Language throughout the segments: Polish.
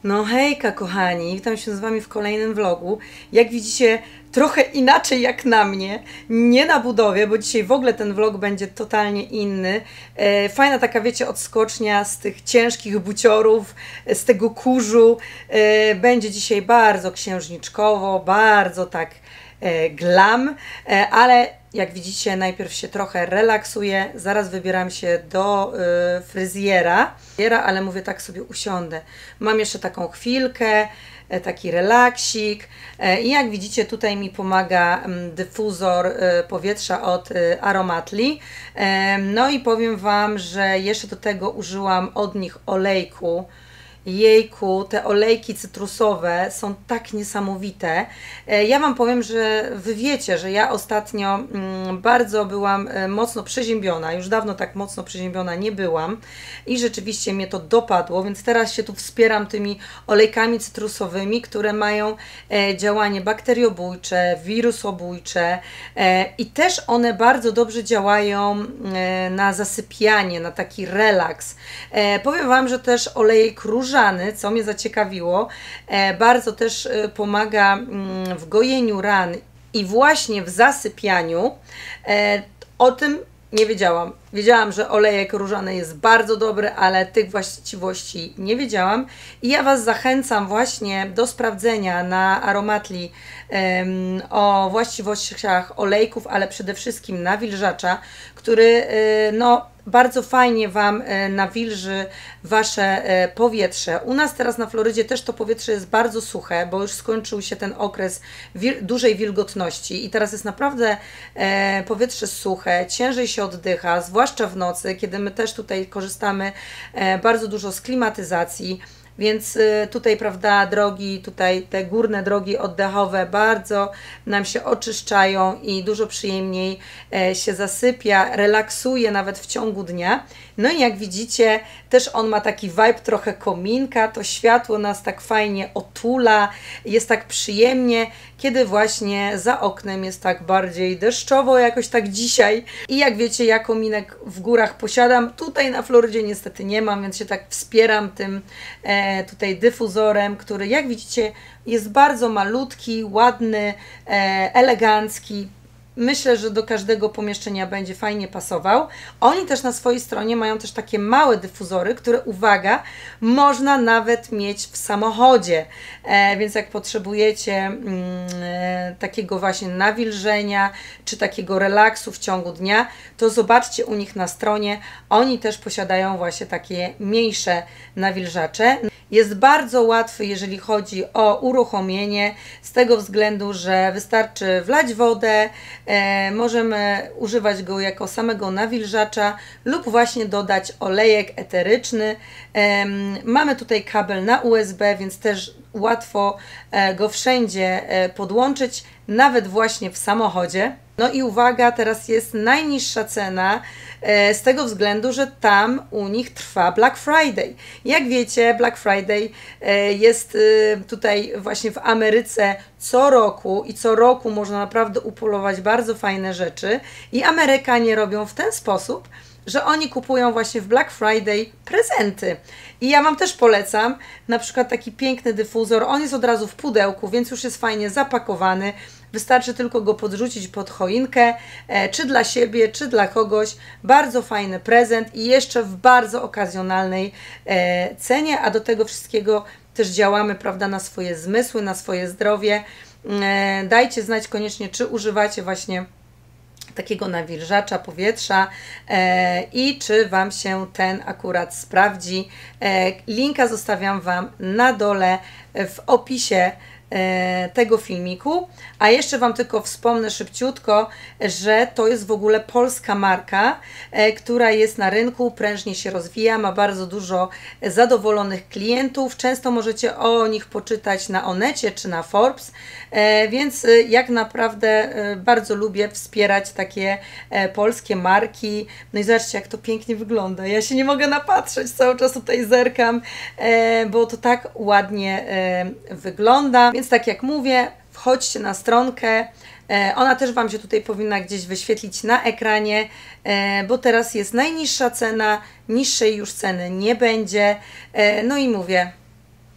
No hejka kochani, witam się z Wami w kolejnym vlogu. Jak widzicie, trochę inaczej jak na mnie, nie na budowie, bo dzisiaj w ogóle ten vlog będzie totalnie inny. Fajna taka, wiecie, odskocznia z tych ciężkich buciorów, z tego kurzu. Będzie dzisiaj bardzo księżniczkowo, bardzo tak glam, ale jak widzicie, najpierw się trochę relaksuję, zaraz wybieram się do fryzjera, ale mówię, tak sobie usiądę. Mam jeszcze taką chwilkę, taki relaksik i jak widzicie, tutaj mi pomaga dyfuzor powietrza od Aromatli. No i powiem Wam, że jeszcze do tego użyłam od nich olejku. Jejku, te olejki cytrusowe są tak niesamowite. Ja Wam powiem, że Wy wiecie, że ja ostatnio bardzo byłam mocno przeziębiona. Już dawno tak mocno przeziębiona nie byłam i rzeczywiście mnie to dopadło, więc teraz się tu wspieram tymi olejkami cytrusowymi, które mają działanie bakteriobójcze, wirusobójcze i też one bardzo dobrze działają na zasypianie, na taki relaks. Powiem Wam, że też olejek różańcowy, co mnie zaciekawiło, bardzo też pomaga w gojeniu ran i właśnie w zasypianiu. O tym nie wiedziałam. Wiedziałam, że olejek różany jest bardzo dobry, ale tych właściwości nie wiedziałam. I ja Was zachęcam właśnie do sprawdzenia na Aromatli o właściwościach olejków, ale przede wszystkim nawilżacza, który no, bardzo fajnie Wam nawilży Wasze powietrze. U nas teraz na Florydzie też to powietrze jest bardzo suche, bo już skończył się ten okres dużej wilgotności i teraz jest naprawdę powietrze suche, ciężej się oddycha, zwłaszcza w nocy, kiedy my też tutaj korzystamy bardzo dużo z klimatyzacji. Więc tutaj, prawda, drogi, tutaj te górne drogi oddechowe bardzo nam się oczyszczają i dużo przyjemniej się zasypia, relaksuje nawet w ciągu dnia. No i jak widzicie, też on ma taki vibe trochę kominka, to światło nas tak fajnie otula, jest tak przyjemnie, kiedy właśnie za oknem jest tak bardziej deszczowo, jakoś tak dzisiaj. I jak wiecie, ja kominek w górach posiadam, tutaj na Florydzie niestety nie mam, więc się tak wspieram tym tutaj dyfuzorem, który jak widzicie jest bardzo malutki, ładny, elegancki. Myślę, że do każdego pomieszczenia będzie fajnie pasował. Oni też na swojej stronie mają też takie małe dyfuzory, które, uwaga, można nawet mieć w samochodzie. Więc jak potrzebujecie takiego właśnie nawilżenia, czy takiego relaksu w ciągu dnia, to zobaczcie u nich na stronie. Oni też posiadają właśnie takie mniejsze nawilżacze. Jest bardzo łatwy, jeżeli chodzi o uruchomienie, z tego względu, że wystarczy wlać wodę, możemy używać go jako samego nawilżacza lub właśnie dodać olejek eteryczny. Mamy tutaj kabel na USB, więc też łatwo go wszędzie podłączyć, nawet właśnie w samochodzie. No i uwaga, teraz jest najniższa cena z tego względu, że tam u nich trwa Black Friday. Jak wiecie, Black Friday jest tutaj właśnie w Ameryce co roku i co roku można naprawdę upolować bardzo fajne rzeczy i Amerykanie robią w ten sposób, że oni kupują właśnie w Black Friday prezenty. I ja Wam też polecam na przykład taki piękny dyfuzor. On jest od razu w pudełku, więc już jest fajnie zapakowany. Wystarczy tylko go podrzucić pod choinkę, czy dla siebie, czy dla kogoś. Bardzo fajny prezent i jeszcze w bardzo okazjonalnej cenie, a do tego wszystkiego też działamy, prawda, na swoje zmysły, na swoje zdrowie. Dajcie znać koniecznie, czy używacie właśnie takiego nawilżacza powietrza i czy Wam się ten akurat sprawdzi. Linka zostawiam Wam na dole w opisie tego filmiku, a jeszcze Wam tylko wspomnę szybciutko, że to jest w ogóle polska marka, która jest na rynku, prężnie się rozwija, ma bardzo dużo zadowolonych klientów, często możecie o nich poczytać na Onecie czy na Forbes, więc jak naprawdę bardzo lubię wspierać takie polskie marki. No i zobaczcie, jak to pięknie wygląda, ja się nie mogę napatrzeć, cały czas tutaj zerkam, bo to tak ładnie wygląda. Więc tak jak mówię, wchodźcie na stronkę, ona też Wam się tutaj powinna gdzieś wyświetlić na ekranie, bo teraz jest najniższa cena, niższej już ceny nie będzie. No i mówię,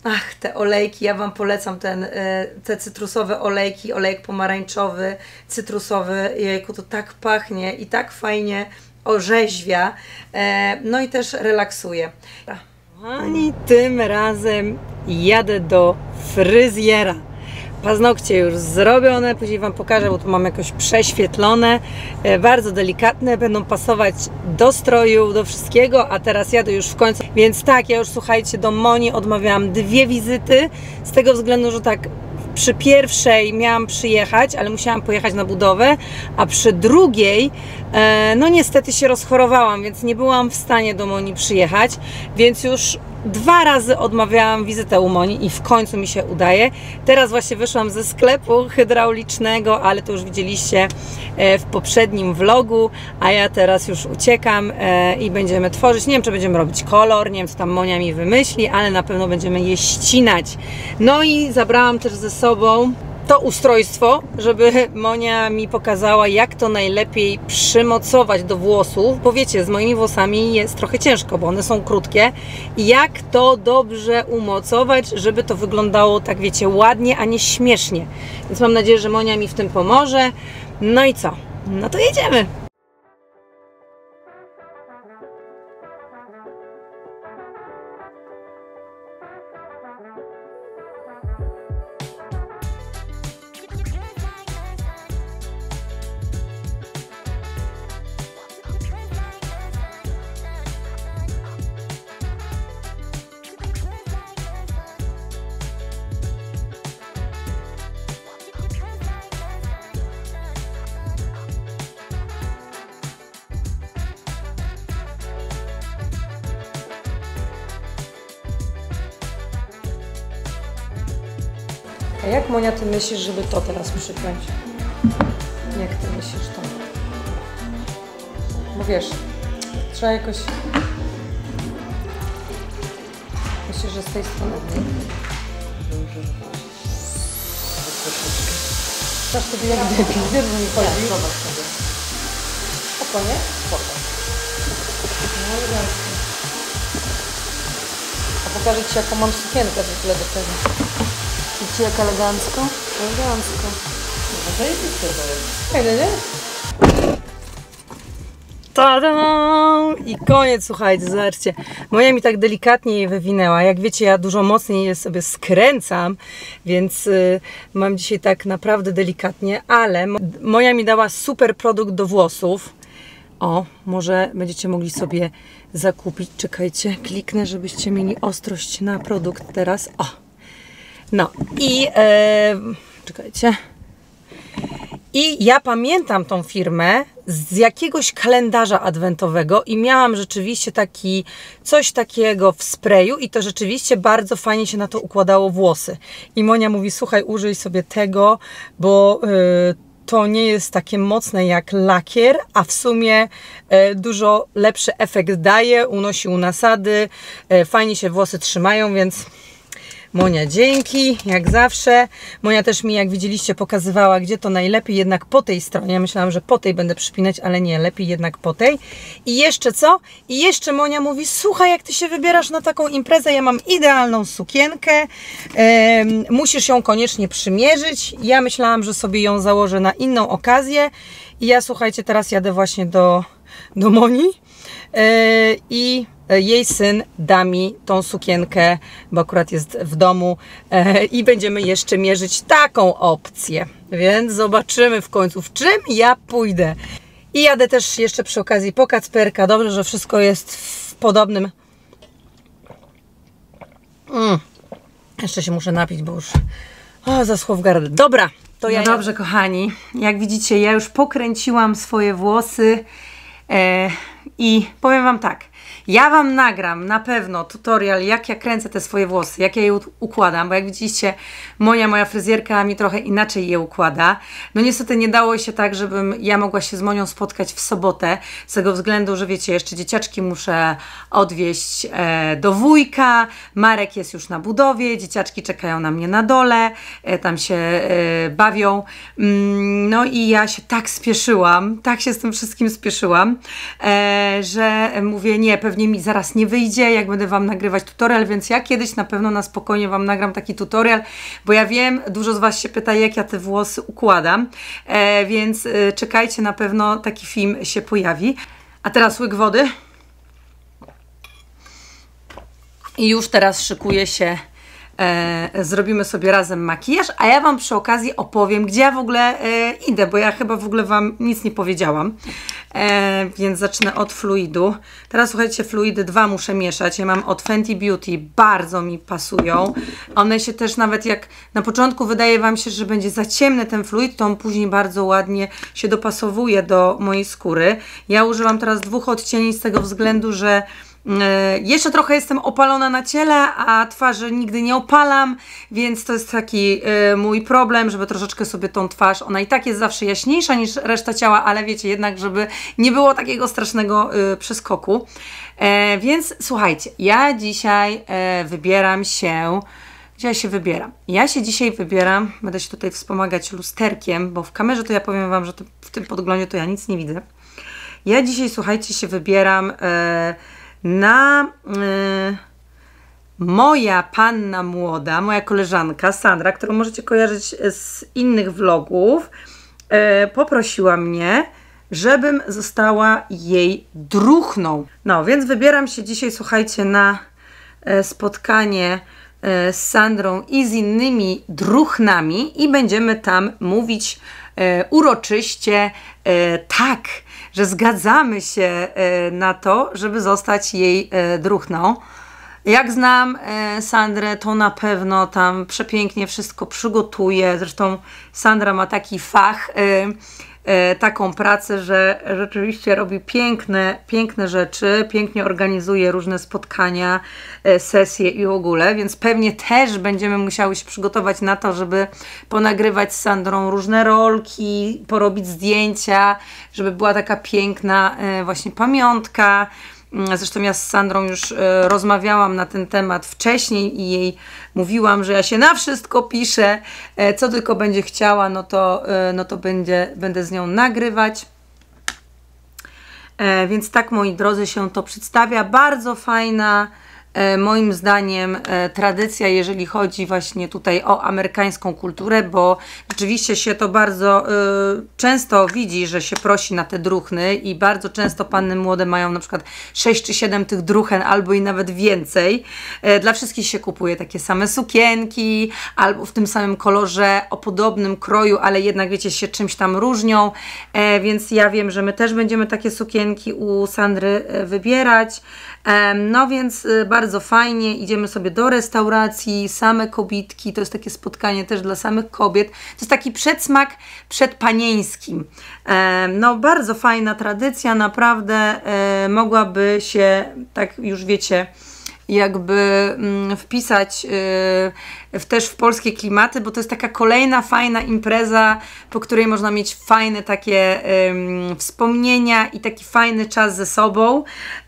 Ach, te olejki, ja Wam polecam te cytrusowe olejki, olejek pomarańczowy, cytrusowy, jejku, to tak pachnie i tak fajnie orzeźwia, no i też relaksuje. Kochani, tym razem jadę do fryzjera. Paznokcie już zrobione, później Wam pokażę, bo tu mam jakoś prześwietlone, bardzo delikatne, będą pasować do stroju, do wszystkiego, a teraz jadę już w końcu, więc tak, ja już słuchajcie, do Moni odmawiałam 2 wizyty, z tego względu, że tak przy pierwszej miałam przyjechać, ale musiałam pojechać na budowę, a przy drugiej, no niestety się rozchorowałam, więc nie byłam w stanie do Moni przyjechać, więc już 2 razy odmawiałam wizytę u Moni i w końcu mi się udaje. Teraz właśnie wyszłam ze sklepu hydraulicznego, ale to już widzieliście w poprzednim vlogu, a ja teraz już uciekam i będziemy tworzyć. Nie wiem, czy będziemy robić kolor, nie wiem, co tam Monia mi wymyśli, ale na pewno będziemy je ścinać. No i zabrałam też ze sobą to ustrojstwo, żeby Monia mi pokazała, jak to najlepiej przymocować do włosów, bo wiecie, z moimi włosami jest trochę ciężko, bo one są krótkie i jak to dobrze umocować, żeby to wyglądało tak, wiecie, ładnie, a nie śmiesznie. Więc mam nadzieję, że Monia mi w tym pomoże. No i co? No to jedziemy! A jak, Monia, ty myślisz, żeby to teraz przypiąć? Jak ty myślisz to? Bo wiesz, trzeba jakoś... Myślisz, że z tej strony? Dasz sobie jak debil, wiesz, że mi chodzi? Zobacz sobie. Spoko, nie? Spoko. No elegancko. A pokażę Ci, jaką mam sukienkę w ogóle do tego. Widzicie, jak elegancko? Elegancko. No zajebiste to jest. Fajne, nie? Tada! I koniec, słuchajcie, zobaczcie. Moja mi tak delikatnie je wywinęła. Jak wiecie, ja dużo mocniej je sobie skręcam, więc mam dzisiaj tak naprawdę delikatnie, ale Moja mi dała super produkt do włosów. O, może będziecie mogli sobie zakupić. Czekajcie, kliknę, żebyście mieli ostrość na produkt teraz. O! No i czekajcie. I ja pamiętam tą firmę z jakiegoś kalendarza adwentowego i miałam rzeczywiście coś takiego w sprayu i to rzeczywiście bardzo fajnie się na to układało włosy. I Monia mówi, słuchaj, użyj sobie tego, bo to nie jest takie mocne jak lakier, a w sumie dużo lepszy efekt daje, unosi u nasady, fajnie się włosy trzymają, więc... Monia, dzięki, jak zawsze. Monia też mi, jak widzieliście, pokazywała, gdzie to najlepiej, jednak po tej stronie. Ja myślałam, że po tej będę przypinać, ale nie, lepiej jednak po tej. I jeszcze co? I jeszcze Monia mówi, słuchaj, jak ty się wybierasz na taką imprezę, ja mam idealną sukienkę, musisz ją koniecznie przymierzyć. Ja myślałam, że sobie ją założę na inną okazję. I ja, słuchajcie, teraz jadę właśnie do Moni i jej syn da mi tą sukienkę, bo akurat jest w domu i będziemy jeszcze mierzyć taką opcję. Więc zobaczymy w końcu, w czym ja pójdę. I jadę też jeszcze przy okazji po Kacperka. Dobrze, że wszystko jest w podobnym... Jeszcze się muszę napić, bo już zaschło w gardle. Dobra, to ja... No dobrze, kochani. Jak widzicie, ja już pokręciłam swoje włosy i powiem Wam tak. Ja Wam nagram na pewno tutorial, jak ja kręcę te swoje włosy, jak ja je układam, bo jak widzicie, moja fryzjerka mi trochę inaczej je układa. No niestety nie dało się tak, żebym ja mogła się z Monią spotkać w sobotę, z tego względu, że wiecie, jeszcze dzieciaczki muszę odwieźć do wujka, Marek jest już na budowie, dzieciaczki czekają na mnie na dole, tam się bawią. No i ja się tak spieszyłam, tak się z tym wszystkim spieszyłam, że mówię, nie, pewnie pewnie mi zaraz nie wyjdzie, jak będę Wam nagrywać tutorial, więc ja kiedyś na pewno na spokojnie Wam nagram taki tutorial, bo ja wiem, dużo z Was się pyta, jak ja te włosy układam, więc czekajcie, na pewno taki film się pojawi. A teraz łyk wody. I już teraz szykuje się, zrobimy sobie razem makijaż, a ja Wam przy okazji opowiem, gdzie ja w ogóle idę, bo ja chyba w ogóle Wam nic nie powiedziałam. Więc zacznę od fluidu. Teraz słuchajcie, fluidy 2 muszę mieszać. Ja mam od Fenty Beauty, bardzo mi pasują. One się też nawet jak na początku wydaje Wam się, że będzie za ciemny ten fluid, to on później bardzo ładnie się dopasowuje do mojej skóry. Ja używam teraz 2 odcieni z tego względu, że jeszcze trochę jestem opalona na ciele, a twarzy nigdy nie opalam, więc to jest taki mój problem, żeby troszeczkę sobie tą twarz, ona i tak jest zawsze jaśniejsza niż reszta ciała, ale wiecie, jednak żeby nie było takiego strasznego przeskoku. Więc słuchajcie, ja dzisiaj wybieram się... Gdzie ja się wybieram? Ja się dzisiaj wybieram, będę się tutaj wspomagać lusterkiem, bo w kamerze to ja powiem Wam, że w tym podglądzie to ja nic nie widzę. Ja dzisiaj, słuchajcie, się wybieram na moja panna młoda, moja koleżanka Sandra, którą możecie kojarzyć z innych vlogów, poprosiła mnie, żebym została jej druhną. No, więc wybieram się dzisiaj, słuchajcie, na spotkanie z Sandrą i z innymi druhnami i będziemy tam mówić uroczyście tak, że zgadzamy się na to, żeby zostać jej druhną. Jak znam Sandrę, to na pewno tam przepięknie wszystko przygotuje. Zresztą Sandra ma taki fach, taką pracę, że rzeczywiście robi piękne rzeczy, pięknie organizuje różne spotkania, sesje i w ogóle, więc pewnie też będziemy musiały się przygotować na to, żeby ponagrywać z Sandrą różne rolki, porobić zdjęcia, żeby była taka piękna właśnie pamiątka. Zresztą ja z Sandrą już rozmawiałam na ten temat wcześniej i jej mówiłam, że ja się na wszystko piszę, co tylko będzie chciała, no to będę z nią nagrywać. Więc tak, moi drodzy, się to przedstawia. Bardzo fajna, moim zdaniem, tradycja, jeżeli chodzi właśnie tutaj o amerykańską kulturę, bo rzeczywiście się to bardzo często widzi, że się prosi na te druhny i bardzo często panny młode mają na przykład 6 czy 7 tych druhen albo i nawet więcej. Dla wszystkich się kupuje takie same sukienki albo w tym samym kolorze, o podobnym kroju, ale jednak wiecie, się czymś tam różnią, więc ja wiem, że my też będziemy takie sukienki u Sandry wybierać. No więc bardzo fajnie, idziemy sobie do restauracji, same kobitki, to jest takie spotkanie też dla samych kobiet, to jest taki przedsmak przedpanieńskim. No bardzo fajna tradycja, naprawdę mogłaby się, tak już wiecie, jakby wpisać też w polskie klimaty, bo to jest taka kolejna fajna impreza, po której można mieć fajne takie wspomnienia i taki fajny czas ze sobą.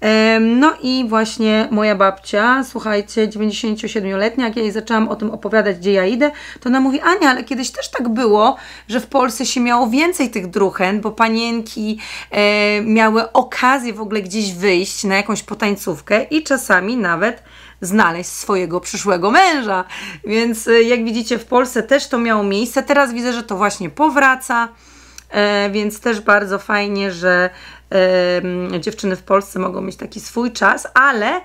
No i właśnie moja babcia, słuchajcie, 97-letnia, jak ja jej zaczęłam o tym opowiadać, gdzie ja idę, to ona mówi: Ania, ale kiedyś też tak było, że w Polsce się miało więcej tych druhen, bo panienki miały okazję w ogóle gdzieś wyjść na jakąś potańcówkę i czasami nawet znaleźć swojego przyszłego męża. Więc jak widzicie, w Polsce też to miało miejsce. Teraz widzę, że to właśnie powraca, więc też bardzo fajnie, że dziewczyny w Polsce mogą mieć taki swój czas, ale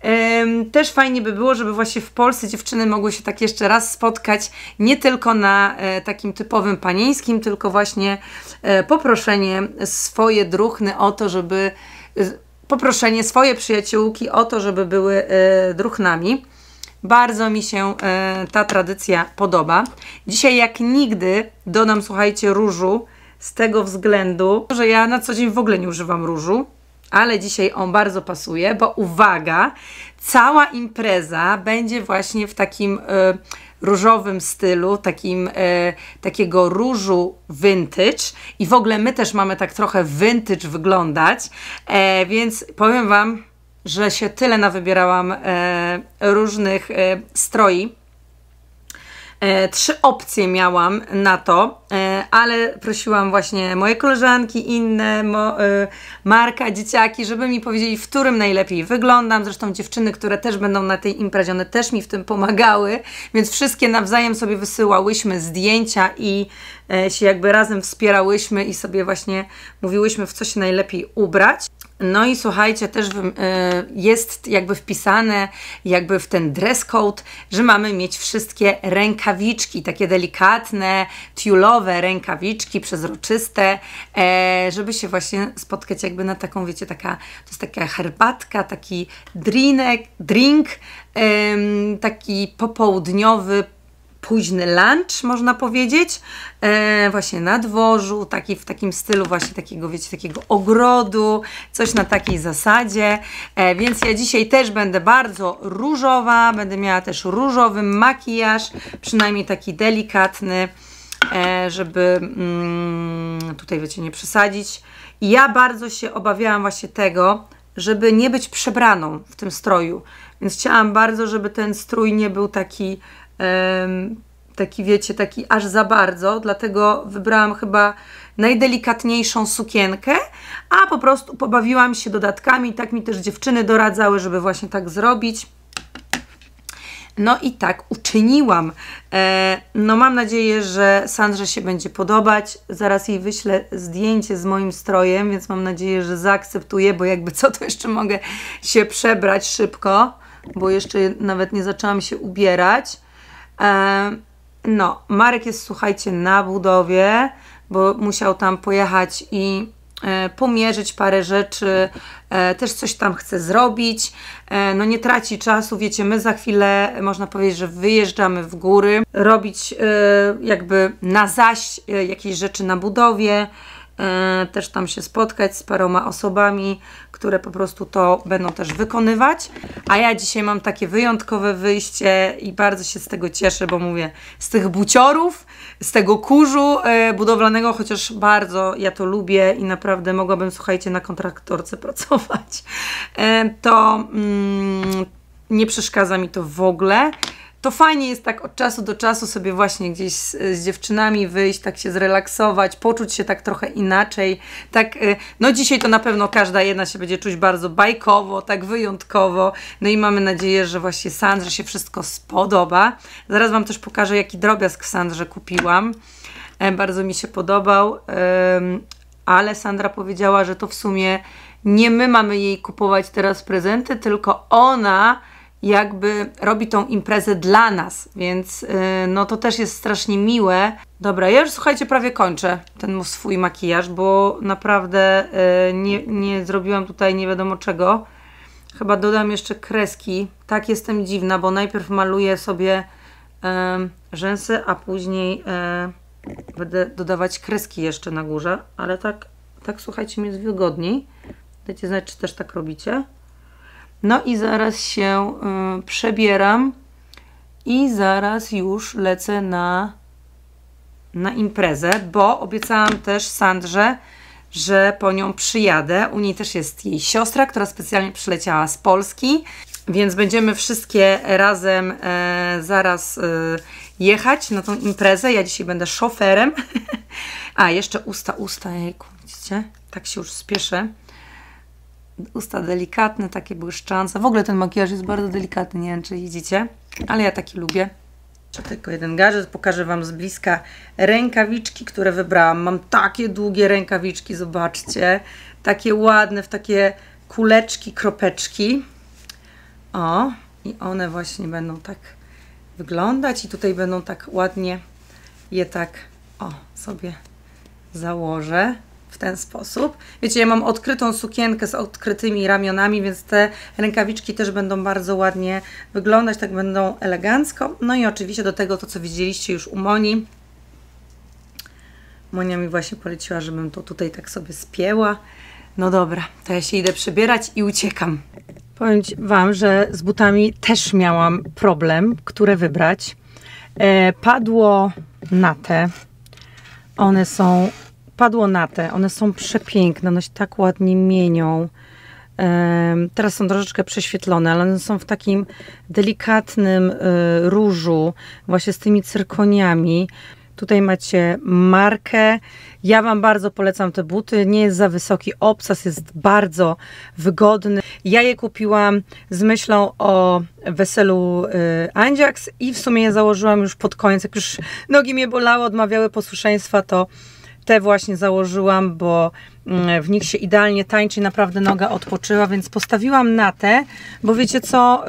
też fajnie by było, żeby właśnie w Polsce dziewczyny mogły się tak jeszcze raz spotkać, nie tylko na takim typowym panieńskim, tylko właśnie poproszenie swoje druhny o to, żeby poproszenie swoje przyjaciółki o to, żeby były druhnami. Bardzo mi się ta tradycja podoba. Dzisiaj jak nigdy dodam, słuchajcie, różu z tego względu, że ja na co dzień w ogóle nie używam różu, ale dzisiaj on bardzo pasuje, bo uwaga, cała impreza będzie właśnie w takim różowym stylu, takiego różu vintage i w ogóle my też mamy tak trochę vintage wyglądać, więc powiem Wam, że się tyle nawybierałam różnych stroi. 3 opcje miałam na to, ale prosiłam właśnie moje koleżanki, inne, Marka, dzieciaki, żeby mi powiedzieli, w którym najlepiej wyglądam. Zresztą dziewczyny, które też będą na tej imprezie, one też mi w tym pomagały, więc wszystkie nawzajem sobie wysyłałyśmy zdjęcia i się jakby razem wspierałyśmy i sobie właśnie mówiłyśmy, w co się najlepiej ubrać. No i słuchajcie, też jest jakby wpisane jakby w ten dress code, że mamy mieć wszystkie rękawiczki, takie delikatne, tiulowe rękawiczki, przezroczyste, żeby się właśnie spotkać jakby na taką, wiecie, to jest taka herbatka, taki drink, taki popołudniowy, późny lunch, można powiedzieć, właśnie na dworzu, w takim stylu właśnie takiego, wiecie, takiego ogrodu, coś na takiej zasadzie, więc ja dzisiaj też będę bardzo różowa, będę miała też różowy makijaż, przynajmniej taki delikatny, żeby tutaj, wiecie, nie przesadzić. I ja bardzo się obawiałam właśnie tego, żeby nie być przebraną w tym stroju, więc chciałam bardzo, żeby ten strój nie był taki, wiecie, taki aż za bardzo, dlatego wybrałam chyba najdelikatniejszą sukienkę, a po prostu pobawiłam się dodatkami, tak mi też dziewczyny doradzały, żeby właśnie tak zrobić. No i tak uczyniłam. No mam nadzieję, że Sandrze się będzie podobać. Zaraz jej wyślę zdjęcie z moim strojem, więc mam nadzieję, że zaakceptuje, bo jakby co, to jeszcze mogę się przebrać szybko, bo jeszcze nawet nie zaczęłam się ubierać. No, Marek jest, słuchajcie, na budowie, bo musiał tam pojechać i pomierzyć parę rzeczy, też coś tam chce zrobić, no nie traci czasu, wiecie, my za chwilę, można powiedzieć, że wyjeżdżamy w góry, robić jakby na zaś jakieś rzeczy na budowie, też tam się spotkać z paroma osobami, które po prostu to będą też wykonywać, a ja dzisiaj mam takie wyjątkowe wyjście i bardzo się z tego cieszę, bo mówię, z tych buciorów, z tego kurzu budowlanego, chociaż bardzo ja to lubię i naprawdę mogłabym, słuchajcie, na kontraktorce pracować, to nie przeszkadza mi to w ogóle. To fajnie jest tak od czasu do czasu sobie właśnie gdzieś z dziewczynami wyjść, tak się zrelaksować, poczuć się tak trochę inaczej. Tak, no dzisiaj to na pewno każda jedna się będzie czuć bardzo bajkowo, tak wyjątkowo. No i mamy nadzieję, że właśnie Sandrze się wszystko spodoba. Zaraz Wam też pokażę, jaki drobiazg Sandrze kupiłam. Bardzo mi się podobał, ale Sandra powiedziała, że to w sumie nie my mamy jej kupować teraz prezenty, tylko ona jakby robi tą imprezę dla nas, więc no to też jest strasznie miłe. Dobra, ja już, słuchajcie, prawie kończę ten swój makijaż, bo naprawdę nie zrobiłam tutaj nie wiadomo czego. Chyba dodam jeszcze kreski. Tak, jestem dziwna, bo najpierw maluję sobie rzęsy, a później będę dodawać kreski jeszcze na górze, ale tak słuchajcie, mi jest wygodniej. Dajcie znać, czy też tak robicie. No i zaraz się przebieram i zaraz już lecę na imprezę, bo obiecałam też Sandrze, że po nią przyjadę. U niej też jest jej siostra, która specjalnie przyleciała z Polski, więc będziemy wszystkie razem zaraz jechać na tą imprezę. Ja dzisiaj będę szoferem. A, jeszcze usta, jejku, widzicie? Tak się już spieszę. Usta delikatne, takie błyszczące. W ogóle ten makijaż jest bardzo delikatny, nie wiem, czy widzicie, ale ja taki lubię. Jeszcze tylko jeden gadżet, pokażę Wam z bliska rękawiczki, które wybrałam. Mam takie długie rękawiczki, zobaczcie. Takie ładne, w takie kuleczki, kropeczki. O, i one właśnie będą tak wyglądać i tutaj będą tak ładnie je tak, o, sobie założę. W ten sposób. Wiecie, ja mam odkrytą sukienkę z odkrytymi ramionami, więc te rękawiczki też będą bardzo ładnie wyglądać, tak będą elegancko. No i oczywiście do tego to, co widzieliście już u Moni. Monia mi właśnie poleciła, żebym to tutaj tak sobie spięła. No dobra, to ja się idę przebierać i uciekam. Powiem Wam, że z butami też miałam problem, które wybrać. Padło na te. One są przepiękne, one się tak ładnie mienią. Teraz są troszeczkę prześwietlone, ale one są w takim delikatnym różu, właśnie z tymi cyrkoniami. Tutaj macie markę. Ja Wam bardzo polecam te buty. Nie jest za wysoki obsas, jest bardzo wygodny. Ja je kupiłam z myślą o weselu Andziaks i w sumie je założyłam już pod koniec. Jak już nogi mnie bolały, odmawiały posłuszeństwa, to te właśnie założyłam, bo w nich się idealnie tańczy, naprawdę noga odpoczyła, więc postawiłam na te, bo wiecie co,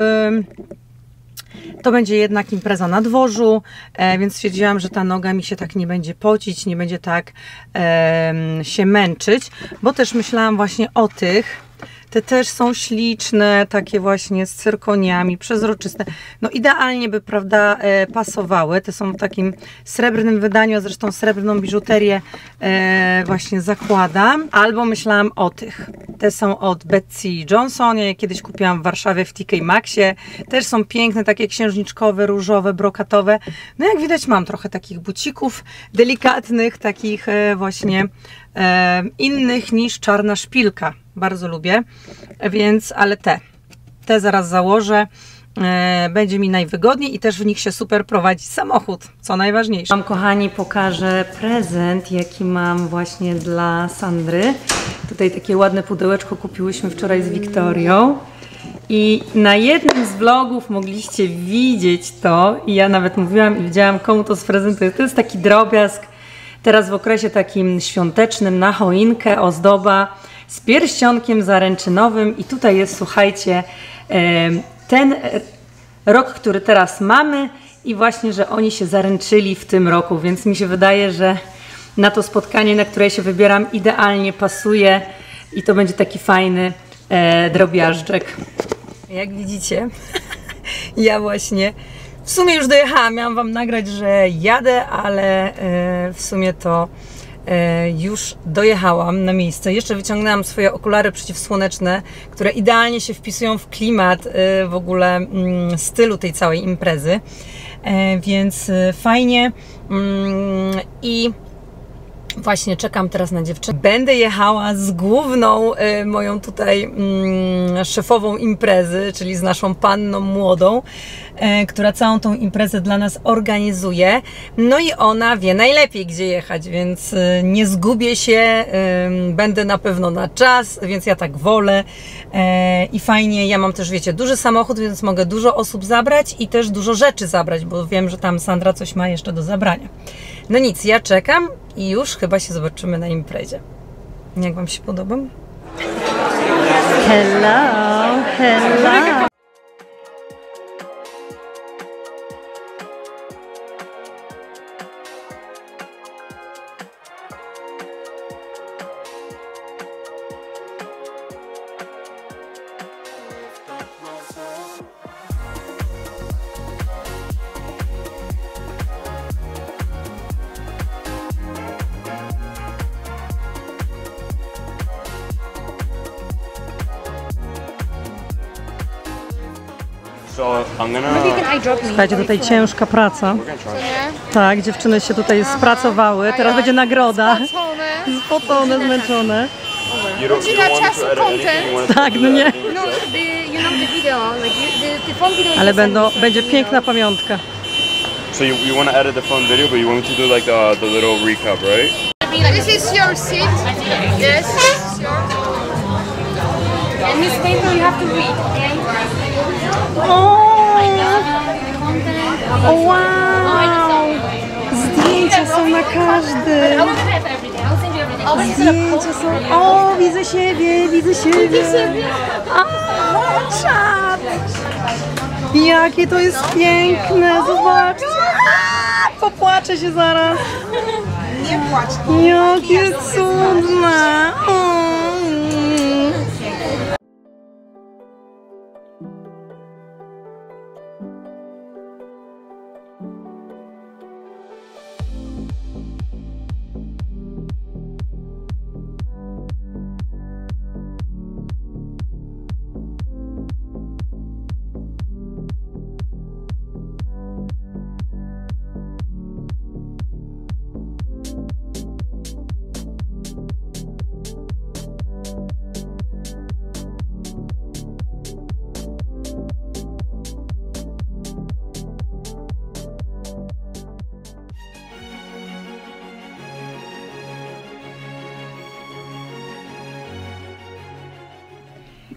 to będzie jednak impreza na dworzu, więc stwierdziłam, że ta noga mi się tak nie będzie pocić, nie będzie tak się męczyć, bo też myślałam właśnie o tych. Te też są śliczne, takie właśnie z cyrkoniami, przezroczyste. No idealnie by, prawda, pasowały. Te są w takim srebrnym wydaniu, a zresztą srebrną biżuterię właśnie zakładam. Albo myślałam o tych. Te są od Betsy Johnson. Ja je kiedyś kupiłam w Warszawie w TK Maxie. Też są piękne, takie księżniczkowe, różowe, brokatowe. No jak widać mam trochę takich bucików delikatnych, takich właśnie innych niż czarna szpilka. Bardzo lubię, więc, ale te zaraz założę, będzie mi najwygodniej i też w nich się super prowadzi samochód, co najważniejsze. Wam, kochani, pokażę prezent, jaki mam właśnie dla Sandry. Tutaj takie ładne pudełeczko kupiłyśmy wczoraj z Wiktorią i na jednym z vlogów mogliście widzieć to i ja nawet mówiłam i widziałam, komu to sprezentuję. To jest taki drobiazg, teraz w okresie takim świątecznym, na choinkę, ozdoba z pierścionkiem zaręczynowym i tutaj jest, słuchajcie, ten rok, który teraz mamy i właśnie, że oni się zaręczyli w tym roku, więc mi się wydaje, że na to spotkanie, na które się wybieram, idealnie pasuje i to będzie taki fajny drobiażdżek. Jak widzicie, ja właśnie w sumie już dojechałam, miałam Wam nagrać, że jadę, ale w sumie to już dojechałam na miejsce. Jeszcze wyciągnęłam swoje okulary przeciwsłoneczne, które idealnie się wpisują w klimat w ogóle stylu tej całej imprezy, więc fajnie i właśnie czekam teraz na dziewczynę. Będę jechała z główną moją tutaj szefową imprezy, czyli z naszą panną młodą, która całą tą imprezę dla nas organizuje. No i ona wie najlepiej, gdzie jechać, więc nie zgubię się, będę na pewno na czas, więc ja tak wolę. I fajnie, ja mam też, wiecie, duży samochód, więc mogę dużo osób zabrać i też dużo rzeczy zabrać, bo wiem, że tam Sandra coś ma jeszcze do zabrania. No nic, ja czekam i już chyba się zobaczymy na imprezie. Jak Wam się podoba? Hello, hello! Słuchajcie, tutaj ciężka praca. Tak, dziewczyny się tutaj spracowały. Teraz będzie nagroda. Spocone, zmęczone. Tak, no nie. Ale będzie piękna pamiątka. So you want to edit the fun video, but you want me to do like the little recap, right? This is your seat. Yes, this is yours. And this paper you have to read, okay? O, wow! Zdjęcia są na każdy. Zdjęcia są... O, widzę siebie, widzę siebie. A, czad! Jakie to jest piękne, zobaczcie. Popłaczę się zaraz. Nie płacz. Jakie cudne.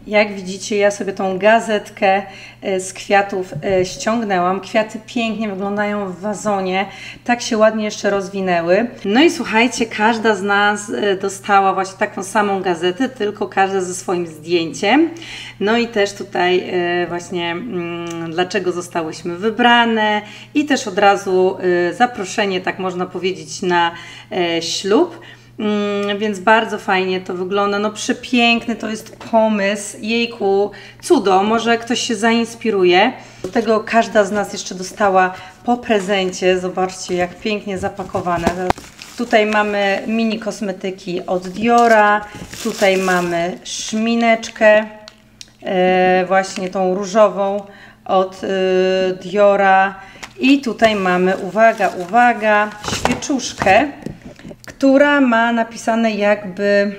Jak widzicie, ja sobie tą gazetkę z kwiatów ściągnęłam. Kwiaty pięknie wyglądają w wazonie, tak się ładnie jeszcze rozwinęły. No i słuchajcie, każda z nas dostała właśnie taką samą gazetę, tylko każda ze swoim zdjęciem. No i też tutaj właśnie dlaczego zostałyśmy wybrane i też od razu zaproszenie, tak można powiedzieć, na ślub. Więc bardzo fajnie to wygląda, no przepiękny to jest pomysł, jejku, cudo, może ktoś się zainspiruje. Do tego każda z nas jeszcze dostała po prezencie, zobaczcie jak pięknie zapakowane. Tutaj mamy mini kosmetyki od Diora, tutaj mamy szmineczkę, właśnie tą różową od Diora i tutaj mamy, uwaga, uwaga, świeczuszkę, która ma napisane jakby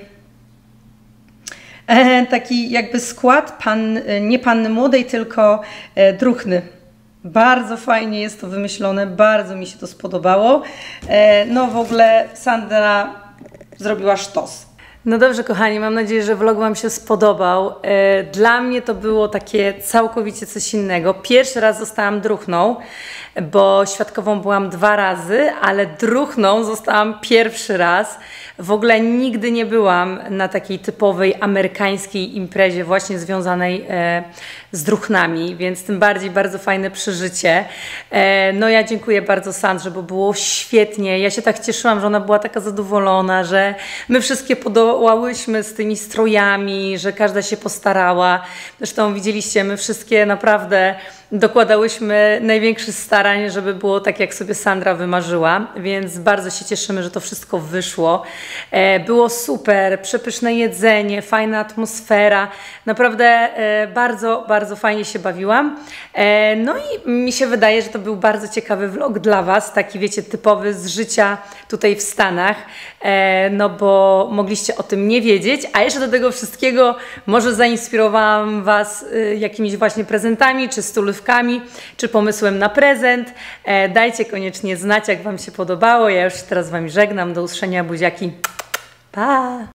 taki jakby skład nie panny młodej, tylko druchny. Bardzo fajnie jest to wymyślone, bardzo mi się to spodobało. No w ogóle Sandra zrobiła sztos. No dobrze kochani, mam nadzieję, że vlog Wam się spodobał. Dla mnie to było takie całkowicie coś innego. Pierwszy raz zostałam druchną, bo świadkową byłam 2 razy, ale druchną zostałam pierwszy raz. W ogóle nigdy nie byłam na takiej typowej amerykańskiej imprezie właśnie związanej z druchnami, więc tym bardziej bardzo fajne przeżycie. No ja dziękuję bardzo Sandrze, bo było świetnie. Ja się tak cieszyłam, że ona była taka zadowolona, że my wszystkie podołałyśmy z tymi strojami, że każda się postarała. Zresztą widzieliście, my wszystkie naprawdę dokładałyśmy największych starań, żeby było tak, jak sobie Sandra wymarzyła, więc bardzo się cieszymy, że to wszystko wyszło. Było super, przepyszne jedzenie, fajna atmosfera, naprawdę bardzo, bardzo fajnie się bawiłam. No i mi się wydaje, że to był bardzo ciekawy vlog dla Was, taki wiecie, typowy z życia tutaj w Stanach, no bo mogliście o tym nie wiedzieć, a jeszcze do tego wszystkiego może zainspirowałam Was jakimiś właśnie prezentami, czy stolówkami, czy pomysłem na prezent. Dajcie koniecznie znać, jak Wam się podobało. Ja już się teraz z Wami żegnam. Do usłyszenia, buziaki. Pa!